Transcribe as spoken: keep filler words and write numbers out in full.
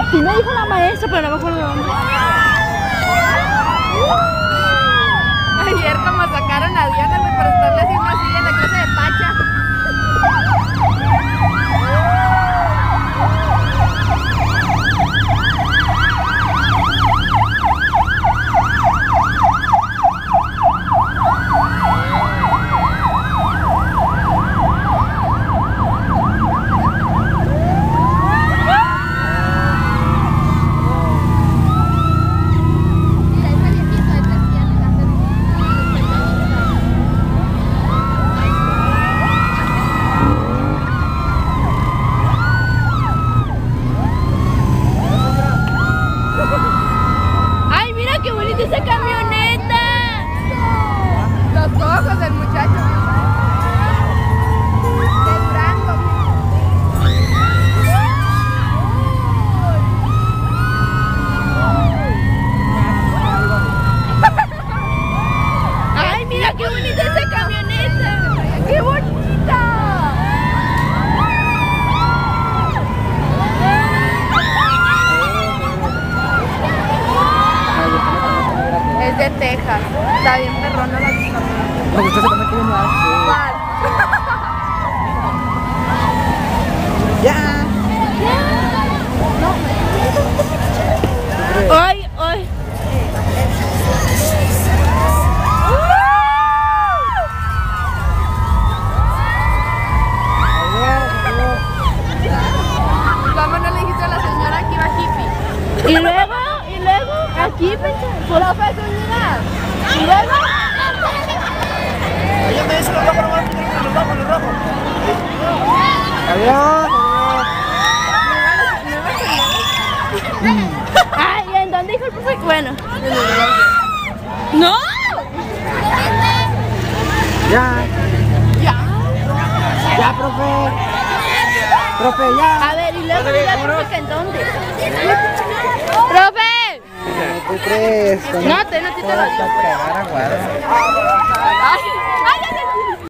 Sí me dijo la maestra, pero no me acuerdo dónde. Ayer como sacaron a Diana, güey, para estarle haciendo así en la clase de Pacha. ¡Esa camioneta! Los ojos del muchacho. De Durango. ¡Ay, mira qué bonita esa camioneta! ¡Qué bonita! Es de Texas. Está bien perrona la vista. Me gustó ese también que viene más. ¿Cuál? Ya. ¡Ay, ay! Vámonos, le dijiste a la señora que iba hippie. Y luego, y luego, aquí, pensé. Profe, señora. Y luego. Ahí me dice los rojos, los rojos, los rojos, los rojos. Adiós. Ay, ¿en dónde dijo el profe? Bueno. ¡No! Ya. Ya. Ya, profe. Profe, ya. A ver, y luego dile al profe que en dónde. ¡Profe! ¿Tú crees? No, te, no te, te lo digo. Cagar, aguada. Ay.